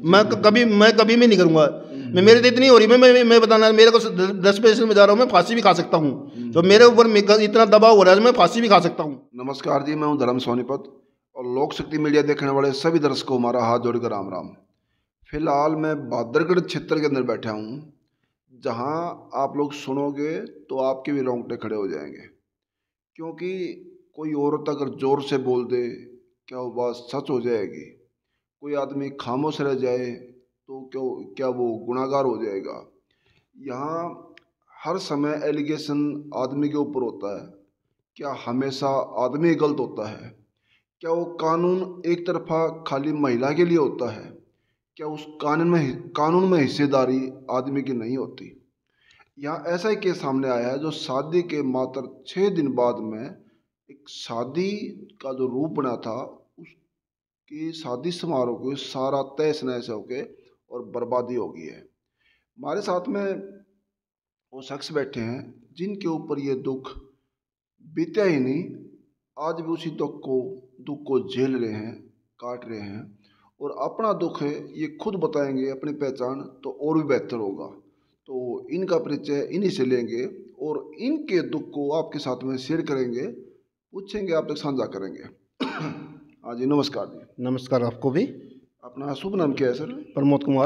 मैं कभी भी नहीं करूँगा। मैं मेरे तो इतनी हो रही मैं बताना मेरे को 10 पैसे में जा रहा हूँ, मैं फांसी भी खा सकता हूँ। तो मेरे ऊपर इतना दबाव हो रहा है मैं फांसी भी खा सकता हूँ। नमस्कार जी, मैं हूँ धर्म सोनीपत और लोक शक्ति मीडिया देखने वाले सभी दर्शकों को हमारा हाथ जोड़कर राम राम। फिलहाल मैं बहादुरगढ़ क्षेत्र के अंदर बैठा हूँ, जहाँ आप लोग सुनोगे तो आपके भी रोंगटे खड़े हो जाएंगे, क्योंकि कोई औरत अगर जोर से बोल दे क्या वो बात सच हो जाएगी, कोई आदमी खामोश रह जाए तो क्या वो गुनाहगार हो जाएगा। यहाँ हर समय एलिगेशन आदमी के ऊपर होता है। क्या हमेशा आदमी गलत होता है? क्या वो कानून एक तरफा खाली महिला के लिए होता है? क्या उस कानून में हिस्सेदारी आदमी की नहीं होती? यहाँ ऐसा ही केस सामने आया है, जो शादी के मात्र 6 दिन बाद में एक शादी का जो रूप बना था, उसकी शादी समारोह को सारा तहस नहस होके और बर्बादी हो गई है। हमारे साथ में वो शख्स बैठे हैं जिनके ऊपर ये दुख बीता ही नहीं, आज भी उसी दुख को झेल रहे हैं, काट रहे हैं, और अपना दुख है ये खुद बताएंगे, अपनी पहचान तो और भी बेहतर होगा। तो इनका परिचय इन्हीं से लेंगे और इनके दुख को आपके साथ में शेयर करेंगे, पूछेंगे, आप तक साझा करेंगे। हाँ जी, नमस्कार जी। नमस्कार आपको भी। अपना शुभ नाम क्या है सर? प्रमोद कुमार।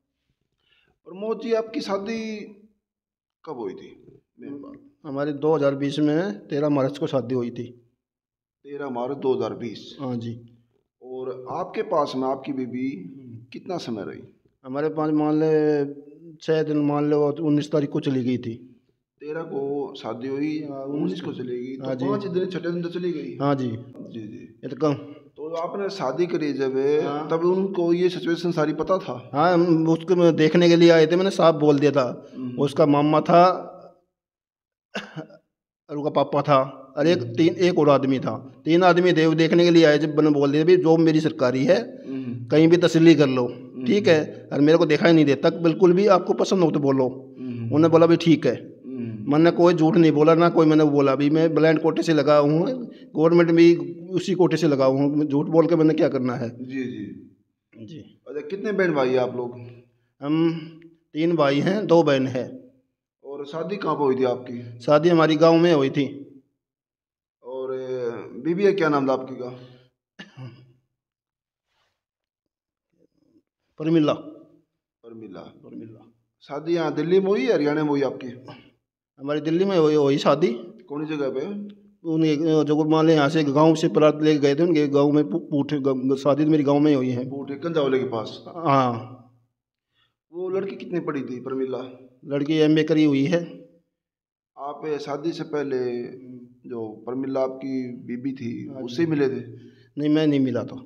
प्रमोद जी, आपकी शादी कब हुई थी? हमारी 2020 में 13 मार्च को शादी हुई थी। 13 मार्च 2020? हाँ जी। और आपके पास में आपकी बीबी कितना समय रही? हमारे पास मान ले 6 दिन, मान लो 19 तारीख को चली गई थी। 13 को शादी हुई, 19 को चली गई, तो 5 दिन, 6 दिन तो चली गई। हाँ जी जी जी। ये तो कम। तो आपने शादी करी जब, तब उनको ये सिचुएशन सारी पता था? हाँ, उसको देखने के लिए आए थे, मैंने साफ बोल दिया था। उसका मामा था और उसका पापा था और एक और आदमी था। 3 आदमी थे, वो देखने के लिए आए। जब मैंने बोल दिया भाई जॉब मेरी सरकारी है, कहीं भी तसल्ली कर लो, ठीक है, और मेरे को देखा ही नहीं दे तक, बिल्कुल भी आपको पसंद हो तो बोलो। उन्होंने बोला भाई ठीक है। मैंने कोई झूठ नहीं बोला ना कोई मैंने बोला भी मैं ब्लाइंड कोटे से लगा हूँ, गवर्नमेंट भी उसी कोटे से लगा हूँ, झूठ बोल के मैंने क्या करना है। जी जी जी। अच्छा, कितने बहन भाई आप लोग? हम 3 भाई हैं, 2 बहन है। और शादी कहाँ पर हुई थी आपकी? शादी हमारी गांव में हुई थी। और बीबी का क्या नाम था आपकी का? परमिला। परमिला। परमिला। शादी यहाँ दिल्ली में हुई, हरियाणा में हुई आपकी? हमारी दिल्ली में हुई शादी। कौन सी जगह पे? उन्हें जो मान लें यहाँ से गांव से परात ले गए थे, उनके गांव में पूठे शादी तो मेरी गांव में ही हुई है। पूठे कंजावले के पास? हाँ। वो लड़की कितनी पढ़ी थी परमिला? लड़की MA करी हुई है। आप शादी से पहले जो परमिला आपकी बीबी थी उससे मिले थे? नहीं, मैं नहीं मिला था।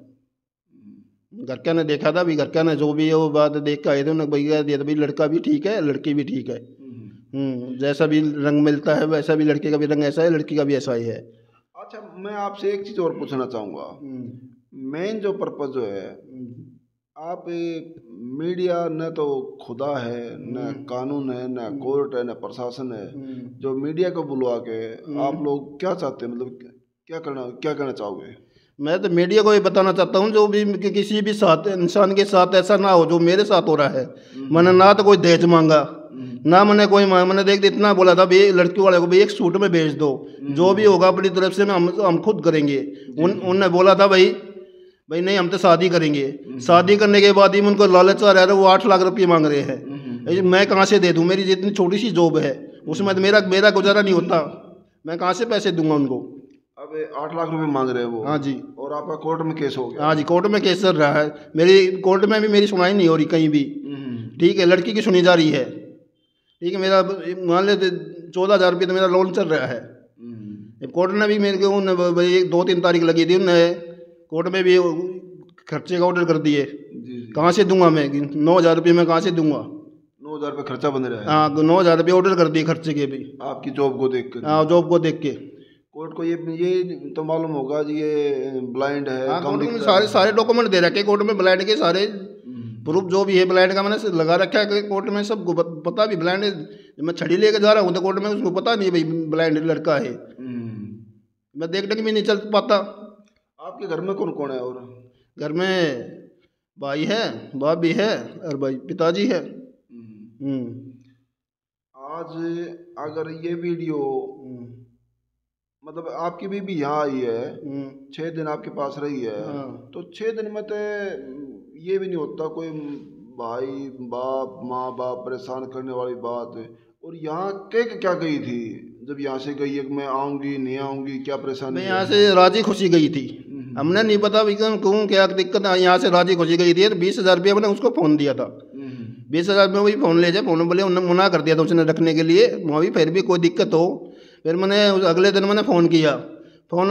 घर क्या ने देखा था, भी घर क्या ने जो भी है वो बात देख के आए थे, उन्होंने भैया दिया था भाई लड़का भी ठीक है लड़की भी ठीक है। जैसा भी रंग मिलता है वैसा भी लड़के का भी रंग ऐसा है, लड़की का भी ऐसा ही है। अच्छा, मैं आपसे एक चीज़ और पूछना चाहूँगा। मेन जो पर्पज जो है, आप मीडिया न तो खुदा है, न कानून है, न कोर्ट है, न प्रशासन है, जो मीडिया को बुलवा के आप लोग क्या चाहते हैं, मतलब क्या करना चाहोगे? मैं तो मीडिया को ये बताना चाहता हूँ जो भी किसी भी साथ इंसान के साथ ऐसा ना हो जो मेरे साथ हो रहा है। मैंने ना तो कोई दहेज मांगा, ना मैंने कोई मैंने देख इतना बोला था भाई लड़की वाले को भाई एक सूट में भेज दो, जो भी होगा अपनी तरफ से हम खुद करेंगे। उनने बोला था भाई नहीं हम तो शादी करेंगे। शादी करने के बाद ही उनको लालच आ रहा है, वो 8 लाख रुपये मांग रहे हैं। मैं कहाँ से दे दूँ? मेरी जितनी छोटी सी जॉब है उसमें तो मेरा गुजारा नहीं होता, मैं कहाँ से पैसे दूंगा उनको? अब 8 लाख रुपए मांग रहे हैं वो? हाँ जी। और आपका कोर्ट में केस हो गया? हाँ जी, कोर्ट में केस चल रहा है। मेरी कोर्ट में भी मेरी सुनाई नहीं हो रही कहीं भी, ठीक है, लड़की की सुनी जा रही है, ठीक है। मेरा मान लेते 14,000 रुपये तो मेरा लोन चल रहा है। कोर्ट ने भी मेरे को 2-3 तारीख लगी थी, उन्होंने कोर्ट में भी खर्चे का ऑर्डर कर दिए। कहाँ से दूंगा मैं? 9,000 रुपये मैं कहाँ से दूंगा? 9,000 रुपये खर्चा बन रहा है? हाँ, 9,000 रुपये ऑर्डर कर दिए खर्चे के भी, आपकी जॉब को देख कर? हाँ, जॉब को देख के। कोर्ट को ये तो मालूम होगा जी ये ब्लाइंड है। हाँ, कोर्ट में सारे डॉक्यूमेंट दे रखे, कोर्ट में ब्लाइंड के सारे प्रूफ जो भी है ब्लाइंड का मैंने लगा रखा है कोर्ट में, सबको पता भी ब्लाइंड। मैं छड़ी लेके जा रहा हूँ तो कोर्ट में उसको पता नहीं भाई ब्लाइंड लड़का है, मैं देखने की भी नहीं चल पाता। आपके घर में कौन कौन है? और घर में भाई है, बाप भी है और भाई पिताजी है। आज अगर ये वीडियो मतलब आपकी बीबी यहाँ आई है, 6 दिन आपके पास रही है, तो 6 दिन में तो ये भी नहीं होता कोई भाई बाप माँ बाप परेशान करने वाली बात है। और यहाँ क्या गई थी जब यहाँ से गई है कि मैं आऊँगी नहीं आऊँगी, क्या परेशानी? मैं यहाँ से राजी खुशी गई थी, हमने नहीं पता भी क्यों क्या दिक्कत है। यहाँ से राजी खुशी गई थी तो 20,000 रुपया मैंने उसको फ़ोन दिया था। 20,000 में वही फ़ोन ले जाए, फ़ोन बोले उन्होंने मना कर दिया था उसने रखने के लिए। वहाँ भी फिर भी कोई दिक्कत हो, फिर मैंने अगले दिन मैंने फ़ोन किया, फ़ोन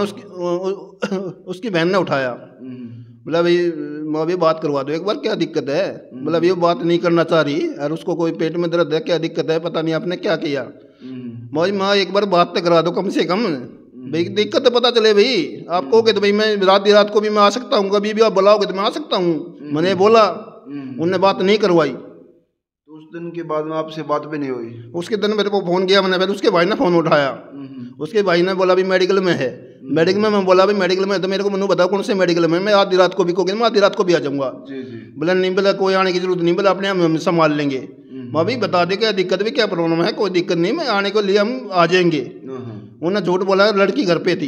उसकी बहन ने उठाया, बोला भाई माँ भी बात करवा दो एक बार, क्या दिक्कत है? बोला ये बात नहीं करना चाह रही और उसको कोई पेट में दर्द है, क्या दिक्कत है, पता नहीं आपने क्या किया। माँ एक बार बात तो करा दो कम से कम, भाई दिक्कत तो पता चले भाई। आप कहोगे तो भाई मैं रात को भी मैं आ सकता हूँ, कभी भी आप बुलाओगे तो मैं आ सकता हूँ। मैंने बोला, उनने बात नहीं करवाई। तो उस दिन के बाद में आपसे बात भी नहीं हुई? उसके दिन मेरे को फ़ोन किया मैंने, फिर उसके भाई ने फ़ोन उठाया, उसके भाई ने बोला भी मेडिकल में है। मेडिकल में मैं बोला भाई मेडिकल में, तो मेरे को मनु बताओ कौन से मेडिकल में, मैं आधी रात को भी कहोगे मैं आधी रात को भी आ जाऊँगा। बोला नहीं, बोला कोई आने की जरूरत नहीं, बोला अपने हम संभाल लेंगे। मैं भी बता दे क्या दिक्कत भी क्या प्रॉब्लम है, कोई दिक्कत नहीं, मैं आने के लिए हम आ जाएंगे। उन्होंने झूठ बोला, लड़की घर पे थी।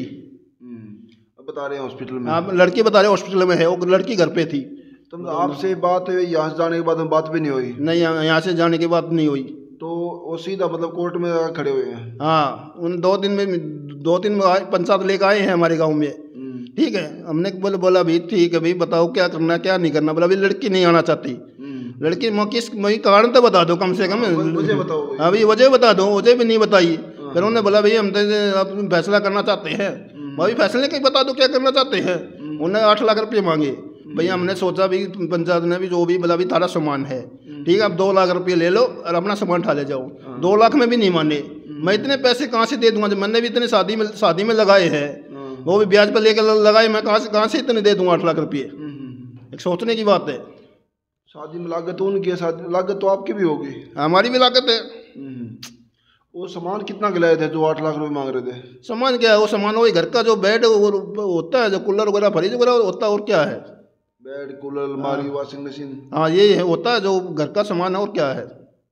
बता रहे हैं हॉस्पिटल में? हाँ लड़की बता रहे हॉस्पिटल में है, वो लड़की घर पे थी। तो आपसे बात हुई, यहाँ से जाने के बाद बात भी नहीं हुई? नहीं, यहाँ से जाने के बाद नहीं हुई। तो वो सीधा मतलब कोर्ट में खड़े हुए हैं? हाँ, उन 2 दिन पंचायत लेकर आए हैं हमारे गांव में। ठीक है, हमने बोला भी ठीक है भाई बताओ क्या करना क्या नहीं करना। बोला भाई लड़की नहीं आना चाहती। लड़की किस कारण तो बता दो कम से कम, वजह बताओ। हाँ भाई वजह बता दो, वजह भी नहीं बताई। फिर उन्होंने बोला भाई हम तो आप फैसला करना चाहते हैं। भाई फैसले के बता दो क्या करना चाहते हैं। उन्होंने 8 लाख रुपये मांगे। भैया हमने सोचा भी पंचायत ने भी जो भी बोला भी तारा सामान है, ठीक है अब 2 लाख रुपये ले लो और अपना सामान उठा ले जाओ। 2 लाख में भी नहीं माने। मैं इतने पैसे कहाँ से दे दूंगा, जब मैंने भी इतने शादी में लगाए हैं, वो भी ब्याज पर लेकर लगाए, मैं कहाँ से इतने दे दूंगा 8 लाख रुपये। एक सोचने की बात है। शादी में लागत उनकी है, शादी लागत तो आपकी भी होगी। हमारी भी लागत है। वो सामान कितना गिलाए थे जो 8 लाख रुपए मांग रहे थे? सामान क्या है, वो सामान वही घर का जो बेड होता है, जो कूलर वगैरह फ्रिज वगैरह होता है, और क्या है? बेड कूलर अलमारी वॉशिंग मशीन। हाँ ये होता है जो घर का सामान है, और क्या है।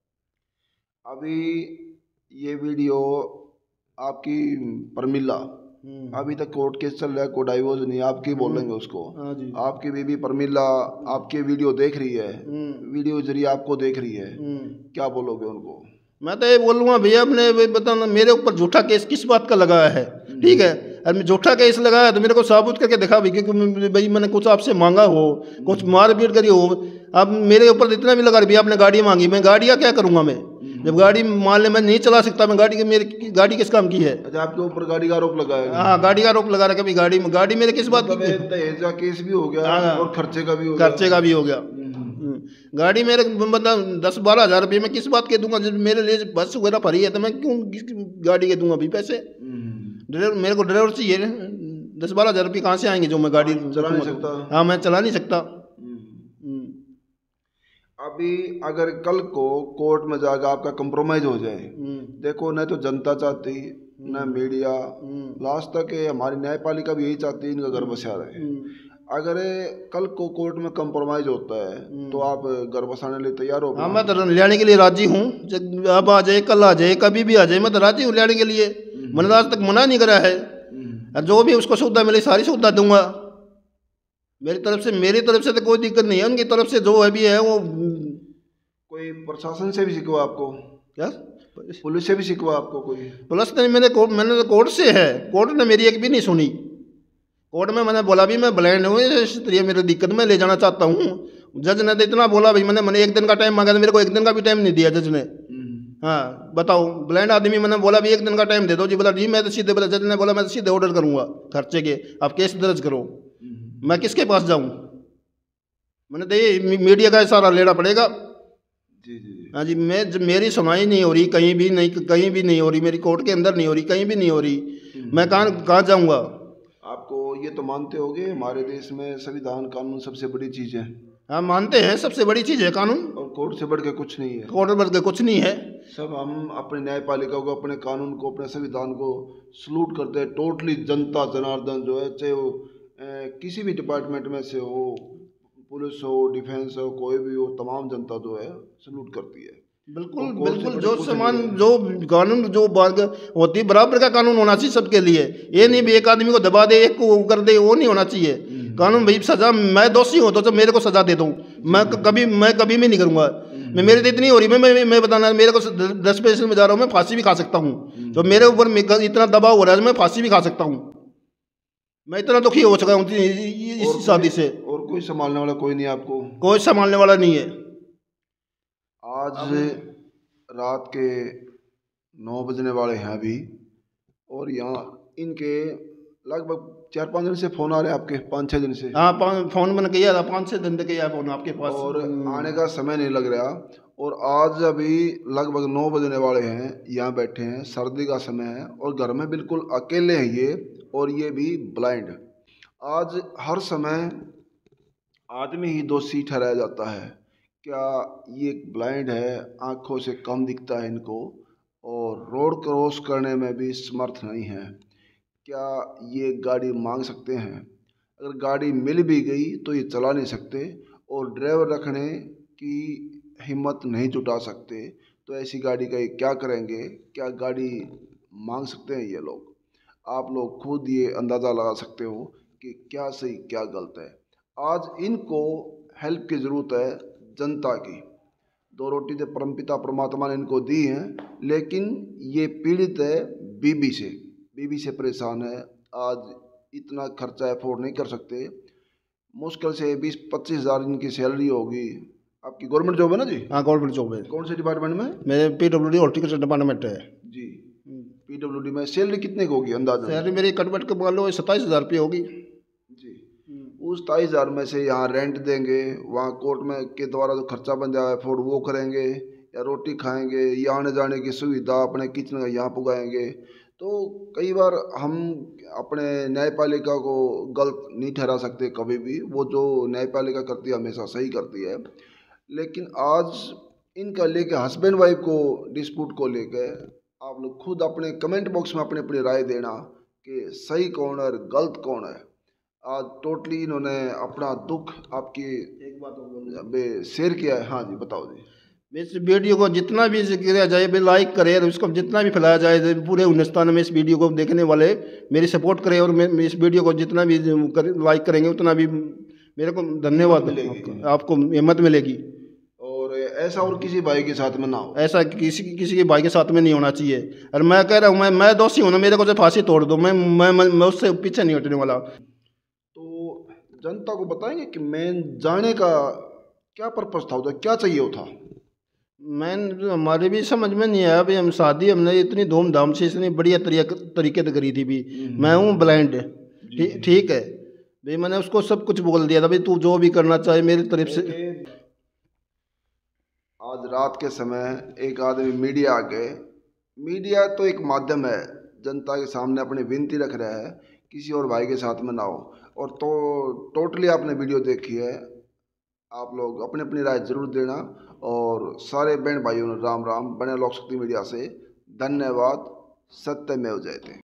अभी ये वीडियो आपकी परमिला, अभी तक कोर्ट केस चल रहा है, कोई डाइवोर्स नहीं, आपकी बोलेंगे उसको। आपकी बीबी परमिला आपके वीडियो देख रही है, वीडियो जरिए आपको देख रही है, क्या बोलोगे उनको? मैं तो ये बोलूँगा भैया अपने बताना मेरे ऊपर झूठा केस किस बात का लगाया है, ठीक है। और मैं झूठा केस लगाया तो मेरे को साबुत करके दिखा भी, क्योंकि भाई मैंने कुछ आपसे मांगा हो, कुछ मारपीट करी हो। अब मेरे ऊपर इतना भी लगा भैया आपने गाड़ी मांगी, मैं गाड़ियाँ क्या करूँगा मैं, जब गाड़ी मान ले मैं नहीं चला सकता, मैं गाड़ी मेरी गाड़ी किस काम की है? अच्छा आपके ऊपर गाड़ी का आरोप लगाया? हाँ गाड़ी का आरोप लगा रखा, गाड़ी मेरे किस बात की? दहेज का केस भी हो गया और खर्चे का भी हो गया। गाड़ी मेरे मतलब 10-12 हज़ार रुपये में किस बात के दूंगा, जब मेरे लिए बस वगैरह भरी है तो मैं क्यों गाड़ी के दूंगा भी पैसे? ड्राइवर मेरे को ड्राइवर चाहिए, 10-12 हज़ार रुपये कहाँ से आएंगे जो मैं गाड़ी चला नहीं सकता? हाँ मैं चला नहीं सकता। अभी अगर कल को कोर्ट में जाकर आपका कंप्रोमाइज हो जाए, देखो न तो जनता चाहती न मीडिया, लास्ट तक हमारी न्यायपालिका भी यही चाहती है इनका घर बसा रहे। अगर कल को कोर्ट में कंप्रोमाइज होता है तो आप घर बसाने लिए तैयार हो? हाँ मैं तो लेने के लिए राजी हूँ, अब आ जाए कल आ जाए कभी भी आ जाए, मैं तो राजी हूँ लेने के लिए। मैंने आज तक मना नहीं करा है, और जो भी उसको सुविधा मिले सारी सुविधा दूंगा। मेरी तरफ से तो कोई दिक्कत नहीं है, उनकी तरफ से जो भी है वो। कोई प्रशासन से भी शिकवा आपको? क्या पुलिस से भी शिकवा आपको? कोई पुलिस ने मैंने तो कोर्ट से है, कोर्ट ने मेरी एक भी नहीं सुनी। कोर्ट में मैंने बोला भी मैं ब्लाइंड हूँ, इसलिए मेरी दिक्कत मैं ले जाना चाहता हूँ। जज ने तो इतना बोला भाई, मैंने 1 दिन का टाइम मांगा था, मेरे को 1 दिन का भी टाइम नहीं दिया जज ने। हाँ बताओ, ब्लाइंड आदमी मैंने बोला भी 1 दिन का टाइम दे दो जी। बोला जी मैं तो सीधे, बोला जज ने बोला मैं तो सीधे ऑर्डर करूँगा खर्चे के, आप केस दर्ज करो। मैं किसके पास जाऊँ? मैंने तो ये मीडिया का इशारा लेना पड़ेगा। हाँ जी, मेरी सुनवाई नहीं हो रही, कहीं भी नहीं हो रही, मेरी कोर्ट के अंदर नहीं हो रही, कहीं भी नहीं हो रही, मैं कहाँ जाऊँगा? आपको ये तो मानते होंगे हमारे देश में संविधान कानून सबसे बड़ी चीज़ है। हाँ मानते हैं, सबसे बड़ी चीज़ है कानून, और कोर्ट से बढ़ के कुछ नहीं है। कोर्ट से बढ़ के कुछ नहीं है। सब हम अपने न्यायपालिका को, अपने कानून को, अपने संविधान को सलूट करते हैं। टोटली जनता जनार्दन जो है, चाहे वो किसी भी डिपार्टमेंट में से हो, पुलिस हो, डिफेंस हो, कोई भी हो, तमाम जनता जो है सल्यूट करती है। बिल्कुल और कौन से बिल्कुल, बड़े जो कुछ समान नहीं है। जो कानून जो बात होती है, बराबर का कानून होना चाहिए सबके लिए। ये नहीं भी एक आदमी को दबा दे, एक को कर दे, वो नहीं होना चाहिए। कानून भाई सजा, मैं दोषी हूँ तो मेरे को सजा दे दूँ, मैं कभी भी नहीं करूँगा। मैं मेरे तो इतनी हो रही, मैं बताना, मेरे को 10 पैसे में जा रहा हूँ, मैं फांसी भी खा सकता हूँ। तो मेरे ऊपर इतना दबाव हो रहा है, मैं फांसी भी खा सकता हूँ। मैं इतना दुखी हो चुका हूँ इस शादी से। और कोई संभालने वाला कोई नहीं आपको? कोई संभालने वाला नहीं है। आज रात के 9 बजने वाले हैं अभी, और यहाँ इनके लगभग 4-5 दिन से फ़ोन आ रहे हैं आपके, 5-6 दिन से। हाँ, फोन मैंने किया था, 5-6 दिन तक किया फोन आपके पास। और आने का समय नहीं लग रहा। और आज अभी लगभग 9 बजने वाले हैं, यहाँ बैठे हैं, सर्दी का समय है और घर में बिल्कुल अकेले हैं ये, और ये भी ब्लाइंड। आज हर समय आदमी ही दोषी ठहराया जाता है। क्या ये ब्लाइंड है, आँखों से कम दिखता है इनको, और रोड क्रॉस करने में भी समर्थ नहीं है। क्या ये गाड़ी मांग सकते हैं? अगर गाड़ी मिल भी गई तो ये चला नहीं सकते, और ड्राइवर रखने की हिम्मत नहीं जुटा सकते। तो ऐसी गाड़ी का ये क्या करेंगे? क्या गाड़ी मांग सकते हैं ये लोग? आप लोग खुद ये अंदाज़ा लगा सकते हो कि क्या सही क्या गलत है। आज इनको हेल्प की ज़रूरत है, जनता की। 2 रोटी तो परमपिता परमात्मा ने इनको दी हैं, लेकिन ये पीड़ित है बीबी से परेशान है। आज इतना खर्चा अफोर्ड नहीं कर सकते। मुश्किल से 20-25 हज़ार इनकी सैलरी होगी। आपकी गवर्नमेंट जॉब है ना जी? हाँ, गवर्नमेंट जॉब है। कौन से डिपार्टमेंट में? मेरे PWD हॉर्टिकल्चर डिपार्टमेंट है जी, PWD में। सैलरी कितने की होगी अंदाजा? सैलरी मेरी कटवट के मान लो 27,000 रुपये होगी जी। उस 27,000 में से यहाँ रेंट देंगे, वहाँ कोर्ट में के द्वारा जो खर्चा बन जाए अफोर्ड वो करेंगे, या रोटी खाएंगे, या आने जाने की सुविधा अपने किचन का यहाँ पुगाएंगे। तो कई बार हम अपने न्यायपालिका को गलत नहीं ठहरा सकते कभी भी। वो जो न्यायपालिका करती है हमेशा सही करती है। लेकिन आज इनका लेके हस्बैंड वाइफ को डिस्प्यूट को लेके आप लोग खुद अपने कमेंट बॉक्स में अपनी अपनी राय देना कि सही कौन है और गलत कौन है। आज टोटली इन्होंने अपना दुख आपकी एक बात शेयर किया है। हाँ जी, बताओ जी। इस वीडियो को जितना भी किया जाए, भी लाइक करे, और इसको जितना भी फैलाया जाए पूरे हिंदुस्तान में, इस वीडियो को देखने वाले मेरी सपोर्ट करें, और मैं इस वीडियो को जितना भी लाइक करेंगे उतना भी मेरे को धन्यवाद मिलेगी, आपको हिम्मत मिलेगी। और ऐसा और किसी भाई के साथ में ना हो, ऐसा किसी के भाई के साथ में नहीं होना चाहिए। और मैं कह रहा हूँ, मैं दोषी हूँ ना, मेरे को जो फांसी तोड़ दो, मैं उससे पीछे नहीं हटने वाला। तो जनता को बताएंगे कि मेन जाने का क्या पर्पस था, उधर क्या चाहिए था? हमारे भी समझ में नहीं आया। अभी हम शादी हमने इतनी धूमधाम से, इतनी बढ़िया तरीके से करी थी भी। मैं हूँ ब्लाइंड, ठीक है भाई, मैंने उसको सब कुछ बोल दिया था भाई, तू जो भी करना चाहे मेरी तरफ से। आज रात के समय एक आदमी मीडिया आ गए। मीडिया तो एक माध्यम है, जनता के सामने अपनी विनती रख रहा है, किसी और भाई के साथ में ना हो। और तो टोटली आपने वीडियो देखी है, आप लोग अपनी अपनी राय जरूर देना। और सारे बहन भाइयों ने राम राम, बने लोक शक्ति मीडिया से धन्यवाद। सत्यमेव जयते।